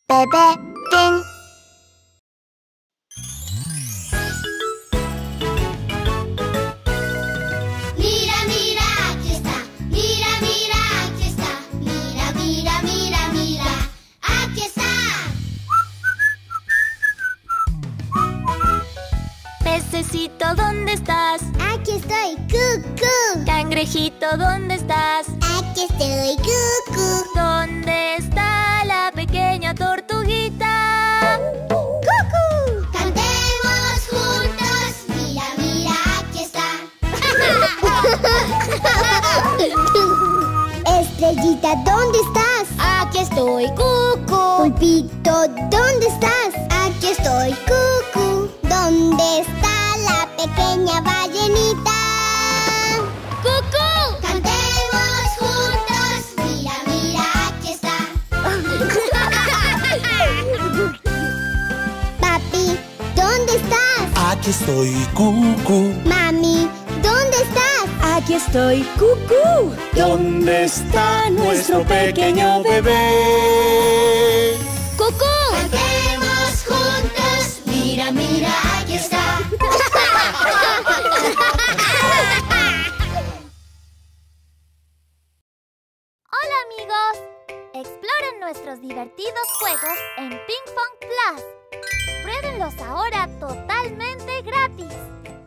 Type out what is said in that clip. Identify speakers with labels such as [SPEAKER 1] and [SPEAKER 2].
[SPEAKER 1] Bebé Pin.
[SPEAKER 2] Mira, mira, aquí está. Mira, mira, aquí está. Mira, mira, mira, mira. Aquí está.
[SPEAKER 3] Pececito, ¿dónde estás?
[SPEAKER 2] Aquí estoy, cucú.
[SPEAKER 3] Cangrejito, ¿dónde estás?
[SPEAKER 2] Aquí estoy, cucú.
[SPEAKER 3] ¿Dónde está la pequeña tortuguita?
[SPEAKER 2] ¡Cucú! Cantemos juntos. Mira, mira, aquí está. Estrellita, ¿dónde estás?
[SPEAKER 3] Aquí estoy, cucú.
[SPEAKER 2] Pulpito, ¿dónde estás? Aquí estoy, cucú. ¿Dónde está la pequeña ballenita?
[SPEAKER 3] ¡Cucú!
[SPEAKER 2] Cantemos juntos. Mira, mira, aquí está. Papi, ¿dónde estás?
[SPEAKER 4] Aquí estoy, cucú.
[SPEAKER 2] Mami, ¿dónde estás?
[SPEAKER 3] Aquí estoy, cucú.
[SPEAKER 4] ¿Dónde está nuestro pequeño bebé?
[SPEAKER 3] ¡Cucú!
[SPEAKER 2] Cantemos juntos. Mira, mira, aquí está.
[SPEAKER 3] Hola amigos, exploren nuestros divertidos juegos en Ping Pong Plus. Pruébenlos ahora totalmente gratis.